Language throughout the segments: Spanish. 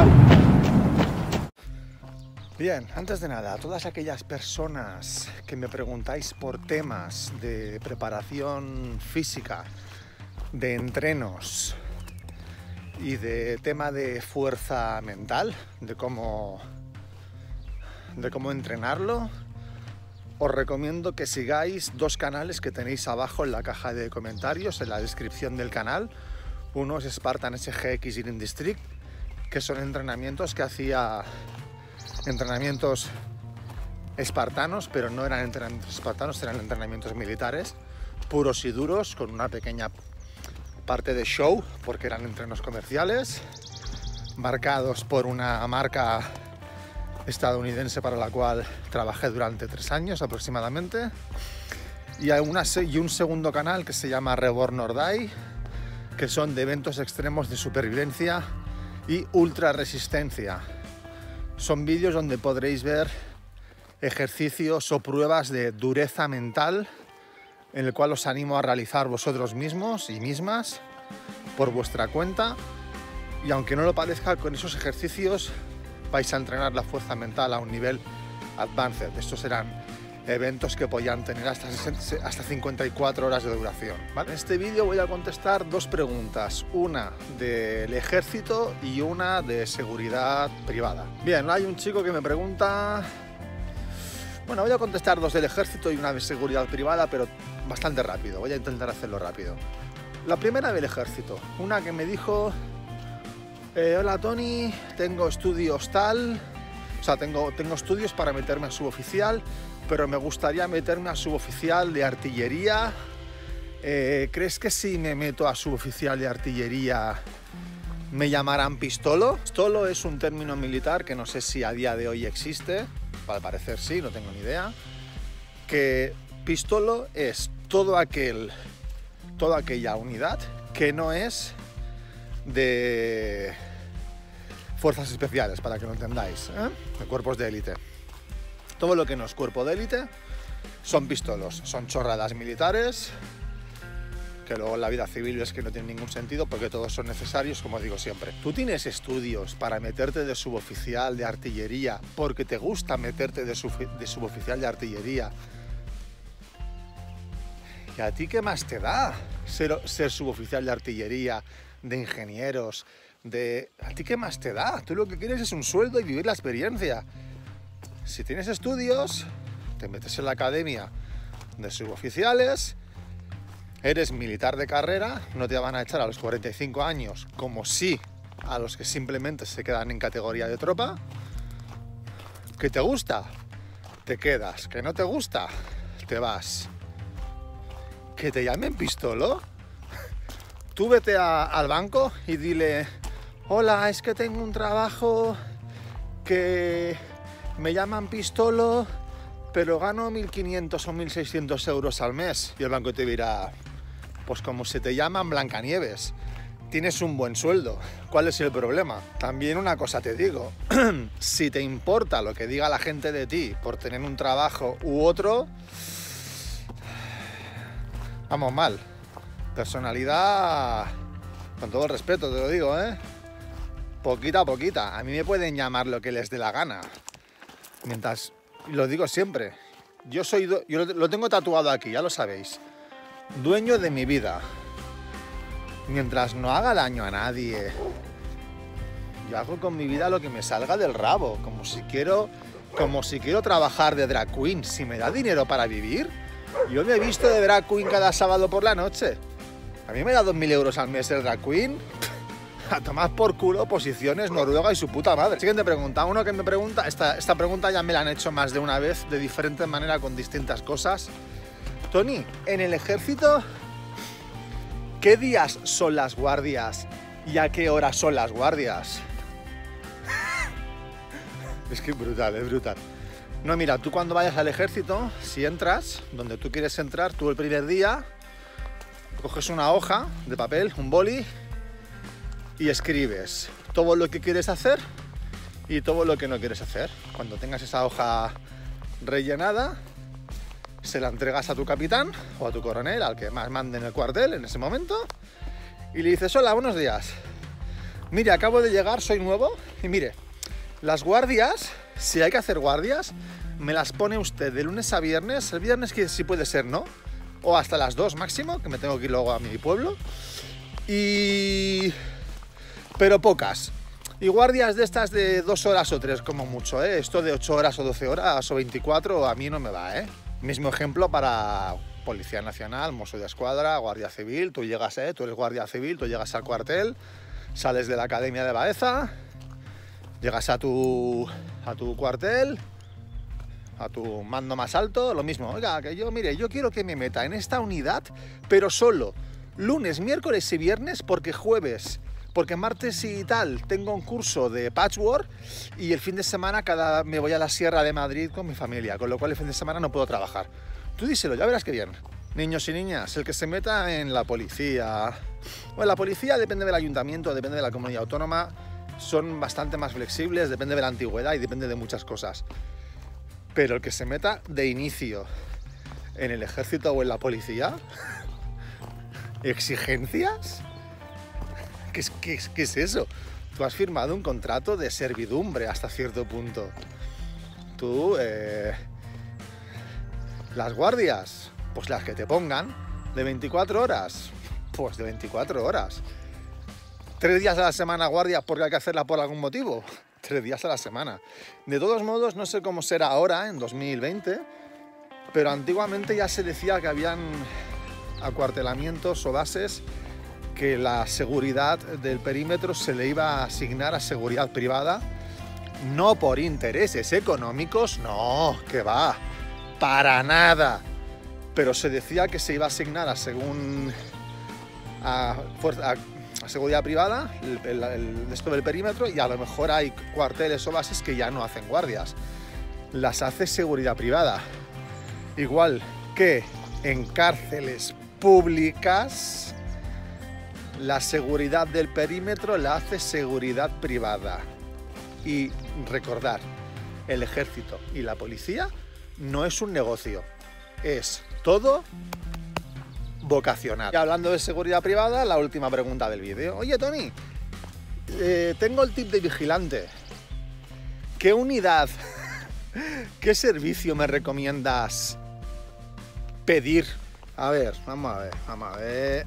Bien, antes de nada, a todas aquellas personas que me preguntáis por temas de preparación física, de entrenos y de tema de fuerza mental, de cómo entrenarlo, os recomiendo que sigáis dos canales que tenéis abajo en la caja de comentarios, en la descripción del canal. Uno es Spartan SGX in District, que son entrenamientos que hacía, entrenamientos espartanos, pero no eran entrenamientos espartanos, eran entrenamientos militares, puros y duros, con una pequeña parte de show, porque eran entrenos comerciales, marcados por una marca estadounidense para la cual trabajé durante 3 años aproximadamente, y un segundo canal que se llama Reborn or Die, que son de eventos extremos de supervivencia y ultra resistencia. Son vídeos donde podréis ver ejercicios o pruebas de dureza mental, en el cual os animo a realizar vosotros mismos y mismas por vuestra cuenta, y aunque no lo parezca, con esos ejercicios vais a entrenar la fuerza mental a un nivel advanced. Estos serán eventos que podían tener hasta 54 horas de duración, ¿vale? En este vídeo voy a contestar 2 preguntas, una del ejército y una de seguridad privada. Bien, hay un chico que me pregunta... Bueno, voy a contestar 2 del ejército y una de seguridad privada, pero bastante rápido. Voy a intentar hacerlo rápido. La primera del ejército, una que me dijo... hola Tony, tengo estudios tal... O sea, tengo estudios para meterme a suboficial, pero me gustaría meterme a suboficial de artillería. ¿Crees que si me meto a suboficial de artillería me llamarán pistolo? Pistolo es un término militar que no sé si a día de hoy existe, al parecer sí, no tengo ni idea. Que pistolo es toda aquella unidad que no es de fuerzas especiales, para que lo entendáis, de cuerpos de élite. Todo lo que no es cuerpo de élite son pistolos, son chorradas militares, que luego en la vida civil es que no tienen ningún sentido, porque todos son necesarios, como digo siempre. Tú tienes estudios para meterte de suboficial de artillería, porque te gusta meterte de suboficial de artillería. ¿Y a ti qué más te da ser suboficial de artillería, de ingenieros? ¿A ti qué más te da? Tú lo que quieres es un sueldo y vivir la experiencia. Si tienes estudios, te metes en la academia de suboficiales, eres militar de carrera, no te van a echar a los 45 años, como sí a los que simplemente se quedan en categoría de tropa. ¿Que te gusta? Te quedas. ¿Que no te gusta? Te vas. ¿Que te llamen pistolo? Tú vete al banco y dile: hola, es que tengo un trabajo que me llaman pistolo, pero gano 1.500 o 1.600 euros al mes. Y el banco te dirá: pues como se te llaman Blancanieves, tienes un buen sueldo. ¿Cuál es el problema? También una cosa te digo, si te importa lo que diga la gente de ti por tener un trabajo u otro, vamos mal. Personalidad, con todo el respeto te lo digo, poquita a poquita. A mí me pueden llamar lo que les dé la gana. Mientras, lo digo siempre, yo lo tengo tatuado aquí, ya lo sabéis. Dueño de mi vida. Mientras no haga daño a nadie, yo hago con mi vida lo que me salga del rabo. Como si quiero trabajar de drag queen, si me da dinero para vivir, yo me he visto de drag queen cada sábado por la noche. A mí me da 2.000 euros al mes el drag queen. A tomar por culo posiciones Noruega y su puta madre. Siguiente pregunta. Uno que me pregunta, esta pregunta ya me la han hecho más de una vez, de diferente manera, con distintas cosas. Tony, en el ejército, ¿qué días son las guardias y a qué horas son las guardias? Es que es brutal. No, mira, tú cuando vayas al ejército, si entras donde tú quieres entrar, tú el primer día coges una hoja de papel, un boli, y escribes todo lo que quieres hacer y todo lo que no quieres hacer. Cuando tengas esa hoja rellenada, se la entregas a tu capitán o a tu coronel, al que más mande en el cuartel en ese momento, y le dices: hola, buenos días, Mire, acabo de llegar, soy nuevo y mire, las guardias, si hay que hacer guardias, me las pone usted de lunes a viernes, el viernes que sí puede ser, ¿no? O hasta las 2 máximo, que me tengo que ir luego a mi pueblo. Pero pocas. Y guardias de estas de 2 horas o 3 como mucho, ¿eh? Esto de 8 horas o 12 horas o 24 a mí no me va, ¿eh? Mismo ejemplo para Policía Nacional, Mossos d'Esquadra, Guardia Civil. Tú llegas, tú eres Guardia Civil, tú llegas al cuartel, sales de la Academia de Baeza, llegas a tu cuartel, a tu mando más alto, lo mismo. Oiga, que yo, mire, yo quiero que me meta en esta unidad, pero solo lunes, miércoles y viernes, porque martes y tal tengo un curso de patchwork y el fin de semana me voy a la Sierra de Madrid con mi familia, con lo cual el fin de semana no puedo trabajar. Tú díselo, ya verás que bien. Niños y niñas, el que se meta en la policía... Bueno, la policía depende del ayuntamiento, depende de la comunidad autónoma, son bastante más flexibles, depende de la antigüedad y depende de muchas cosas. Pero el que se meta de inicio en el ejército o en la policía... ¿Exigencias? ¿Qué es eso? Tú has firmado un contrato de servidumbre hasta cierto punto. Tú, las guardias, pues las que te pongan, de 24 horas, pues de 24 horas. 3 días a la semana guardia porque hay que hacerla por algún motivo. 3 días a la semana. De todos modos, no sé cómo será ahora, en 2020, pero antiguamente ya se decía que habían acuartelamientos o bases que la seguridad del perímetro se le iba a asignar a seguridad privada, no por intereses económicos, no, que va, para nada, pero se decía que se iba a asignar a seguridad privada esto del perímetro, y a lo mejor hay cuarteles o bases que ya no hacen guardias, las hace seguridad privada, igual que en cárceles públicas la seguridad del perímetro la hace seguridad privada. Y recordar, el ejército y la policía no es un negocio, es todo vocacional. Y hablando de seguridad privada, la última pregunta del vídeo. Oye, Tony, tengo el tip de vigilante. ¿Qué unidad, qué servicio me recomiendas pedir? A ver, vamos a ver.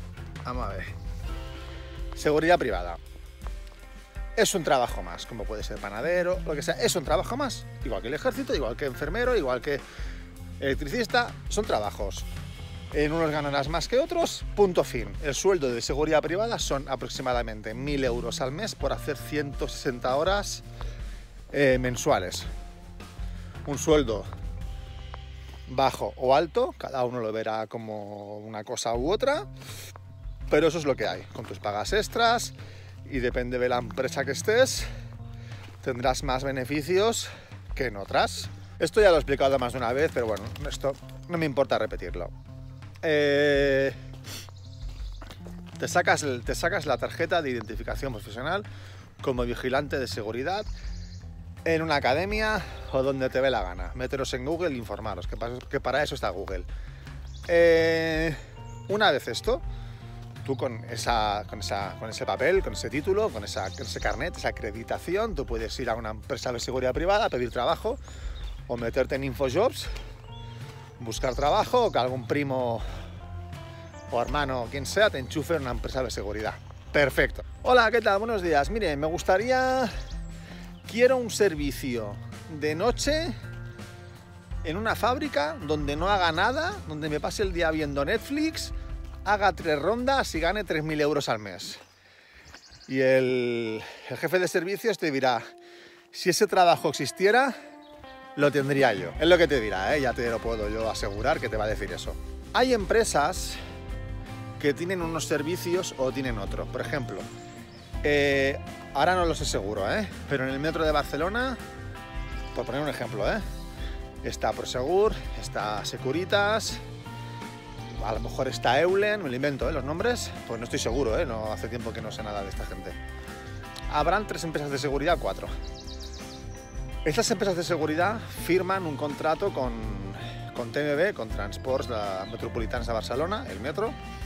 Seguridad privada. Es un trabajo más, como puede ser panadero, lo que sea, es un trabajo más. Igual que el ejército, igual que enfermero, igual que electricista, son trabajos. En unos ganarás más que otros, punto fin. El sueldo de seguridad privada son aproximadamente 1.000 euros al mes por hacer 160 horas mensuales. Un sueldo bajo o alto, cada uno lo verá como una cosa u otra, pero eso es lo que hay, con tus pagas extras, y depende de la empresa que estés, tendrás más beneficios que en otras. Esto ya lo he explicado más de una vez, pero bueno, esto no me importa repetirlo. Te sacas la tarjeta de identificación profesional como vigilante de seguridad en una academia o donde te ve la gana. Meteros en Google e informaros, que para eso está Google. Una vez esto, tú con ese papel, con ese título, con ese carnet, esa acreditación, tú puedes ir a una empresa de seguridad privada a pedir trabajo o meterte en InfoJobs, buscar trabajo, o que algún primo o hermano, quien sea, te enchufe en una empresa de seguridad. Perfecto. Hola, ¿qué tal? Buenos días. Mire, quiero un servicio de noche en una fábrica donde no haga nada, donde me pase el día viendo Netflix, haga 3 rondas y gane 3.000 euros al mes. Y el jefe de servicios te dirá, si ese trabajo existiera, lo tendría yo. Es lo que te dirá, ya te lo puedo yo asegurar que te va a decir eso. Hay empresas que tienen unos servicios o tienen otros. Por ejemplo, ahora no lo sé seguro, pero en el metro de Barcelona, por poner un ejemplo, está Prosegur, está Securitas, a lo mejor está Eulen, me lo invento, los nombres, pues no estoy seguro, no hace tiempo que no sé nada de esta gente. Habrán 3 empresas de seguridad, 4. Estas empresas de seguridad firman un contrato con TMB, con Transports Metropolitans de Barcelona, el metro,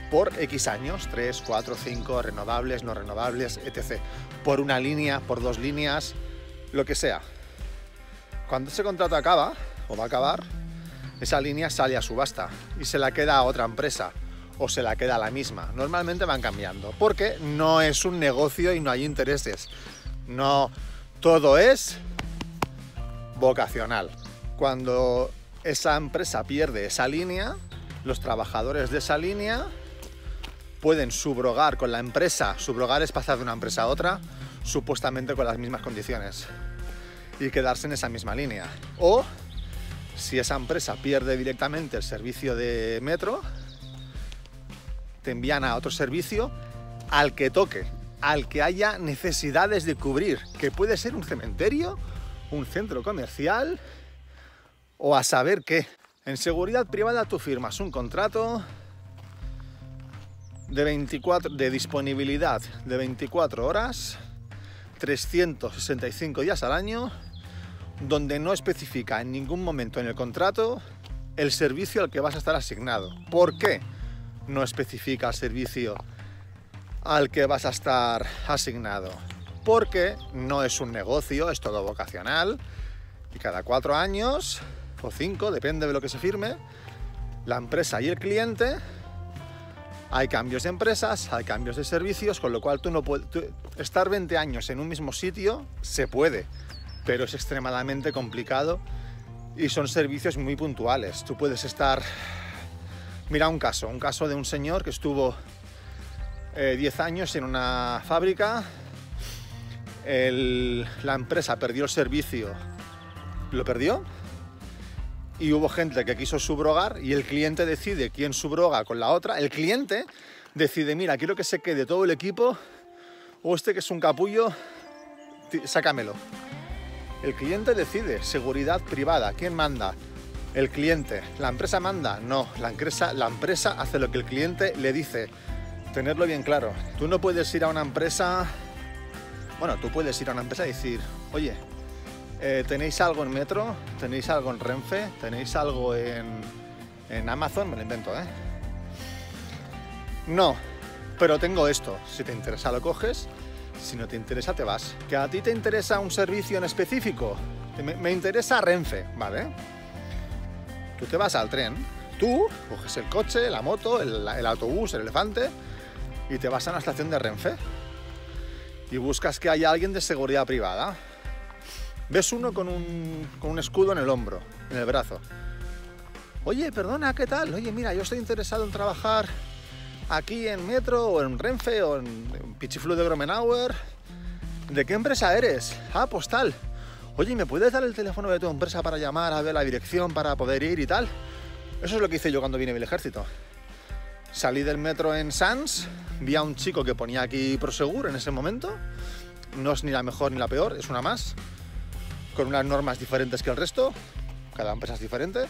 por X años, 3, 4, 5, renovables, no renovables, etc. Por una línea, por 2 líneas, lo que sea. Cuando ese contrato acaba, o va a acabar, esa línea sale a subasta y se la queda a otra empresa o se la queda a la misma. Normalmente van cambiando, porque no es un negocio y no hay intereses. No, todo es vocacional. Cuando esa empresa pierde esa línea, los trabajadores de esa línea pueden subrogar con la empresa. Subrogar es pasar de una empresa a otra, supuestamente con las mismas condiciones, y quedarse en esa misma línea. O, si esa empresa pierde directamente el servicio de metro, te envían a otro servicio al que toque, al que haya necesidades de cubrir, que puede ser un cementerio, un centro comercial o a saber qué. En seguridad privada tú firmas un contrato de disponibilidad de 24 horas, 365 días al año, donde no especifica en ningún momento en el contrato el servicio al que vas a estar asignado. ¿Por qué no especifica el servicio al que vas a estar asignado? Porque no es un negocio, es todo vocacional, y cada 4 años o 5, depende de lo que se firme, la empresa y el cliente, hay cambios de empresas, hay cambios de servicios, con lo cual tú no puedes estar 20 años en un mismo sitio. Se puede, pero es extremadamente complicado y son servicios muy puntuales. Tú puedes estar... Mira un caso de un señor que estuvo 10 años en una fábrica, la empresa perdió el servicio, lo perdió, y hubo gente que quiso subrogar y el cliente decide quién subroga con la otra. El cliente decide, mira, quiero que se quede todo el equipo, o este que es un capullo, sácamelo. El cliente decide. Seguridad privada, ¿quién manda? El cliente. ¿La empresa manda? No, la empresa hace lo que el cliente le dice. Tenerlo bien claro. Tú no puedes ir a una empresa... Bueno, tú puedes ir a una empresa y decir, oye, ¿tenéis algo en Metro? ¿Tenéis algo en Renfe? ¿Tenéis algo en Amazon? Me lo invento, ¿eh? No, pero tengo esto. Si te interesa lo coges, si no te interesa te vas. ¿Que a ti te interesa un servicio en específico? Me interesa Renfe, ¿vale? Tú te vas al tren, tú coges el coche, la moto, el autobús, el elefante y te vas a una estación de Renfe y buscas que haya alguien de seguridad privada. Ves uno con un escudo en el hombro, en el brazo. Oye, perdona, ¿qué tal? Oye, mira, yo estoy interesado en trabajar aquí en Metro o en Renfe o en Pichiflu de Gromenauer. ¿De qué empresa eres? Ah, pues tal. Oye, ¿me puedes dar el teléfono de tu empresa para llamar a ver la dirección para poder ir y tal? Eso es lo que hice yo cuando vine del ejército. Salí del metro en Sants, vi a un chico que ponía aquí Prosegur en ese momento. No es ni la mejor ni la peor, es una más, con unas normas diferentes que el resto, cada empresa es diferente.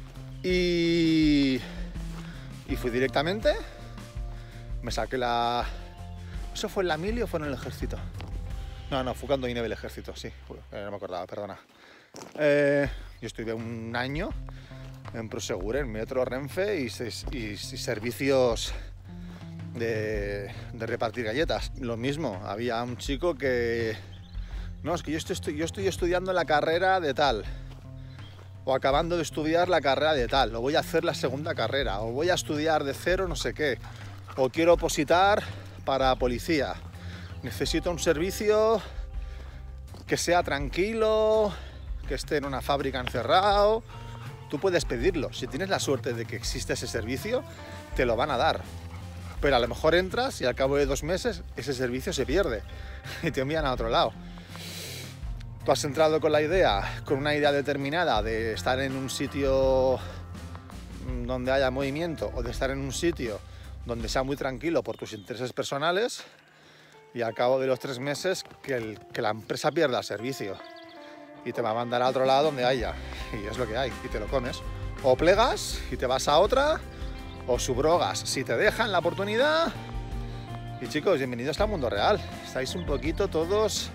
Y fui directamente, me saqué la... ¿Eso fue en la mili o fue en el ejército? No, fue cuando vine del ejército, sí, no me acordaba, perdona. Yo estuve un año en Prosegur, en Metro, Renfe y servicios de repartir galletas. Lo mismo, había un chico que... No, es que yo estoy estudiando la carrera de tal, o acabando de estudiar la carrera de tal, o voy a hacer la segunda carrera, o voy a estudiar de cero no sé qué, o quiero opositar para policía. Necesito un servicio que sea tranquilo, que esté en una fábrica encerrado. Tú puedes pedirlo. Si tienes la suerte de que existe ese servicio, te lo van a dar. Pero a lo mejor entras y al cabo de 2 meses ese servicio se pierde y te envían a otro lado. Tú has entrado con una idea determinada de estar en un sitio donde haya movimiento o de estar en un sitio donde sea muy tranquilo por tus intereses personales, y al cabo de los 3 meses que la empresa pierda el servicio y te va a mandar a otro lado donde haya, y es lo que hay, y te lo comes. O plegas y te vas a otra, o subrogas si te dejan la oportunidad. Y chicos, bienvenidos al mundo real. Estáis un poquito todos...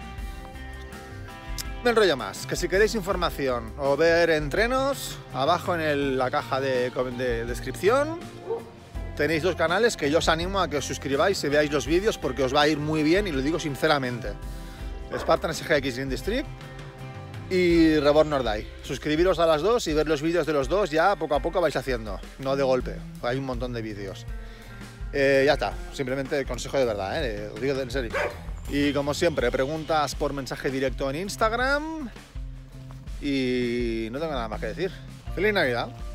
Me enrollo más, que si queréis información o ver entrenos, abajo en la caja de descripción Tenéis dos canales que yo os animo a que os suscribáis y veáis los vídeos porque os va a ir muy bien y lo digo sinceramente. Spartan SGX Green District y Reborn or Die. Suscribiros a las dos y ver los vídeos de los dos, ya poco a poco vais haciendo, no de golpe, hay un montón de vídeos. Ya está, simplemente consejo de verdad, lo digo en serio. Y como siempre, preguntas por mensaje directo en Instagram y no tengo nada más que decir. ¡Feliz Navidad!